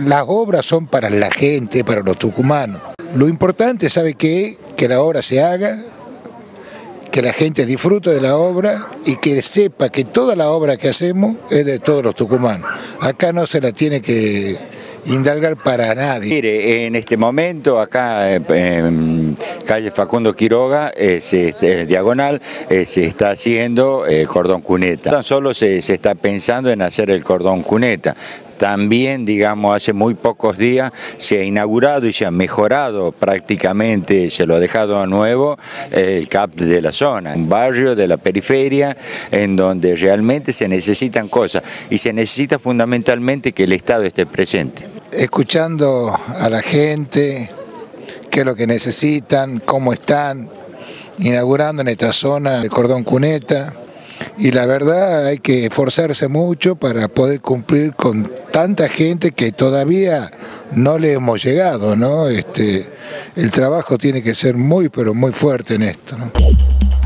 las obras son para la gente, para los tucumanos. Lo importante, ¿sabe qué? Que la obra se haga, que la gente disfrute de la obra y que sepa que toda la obra que hacemos es de todos los tucumanos. Acá no se la tiene que indalgar para nadie. Mire, en este momento acá en calle Facundo Quiroga, diagonal, se está haciendo el cordón cuneta. Tan solo se está pensando en hacer el cordón cuneta. También, digamos, hace muy pocos días se ha inaugurado y se ha mejorado prácticamente, se lo ha dejado a nuevo, el CAP de la zona, un barrio de la periferia en donde realmente se necesitan cosas y se necesita fundamentalmente que el Estado esté presente. Escuchando a la gente, qué es lo que necesitan, cómo están, inaugurando en esta zona el cordón cuneta. Y la verdad hay que esforzarse mucho para poder cumplir con tanta gente que todavía no le hemos llegado, ¿no? El trabajo tiene que ser muy, pero muy fuerte en esto, ¿no?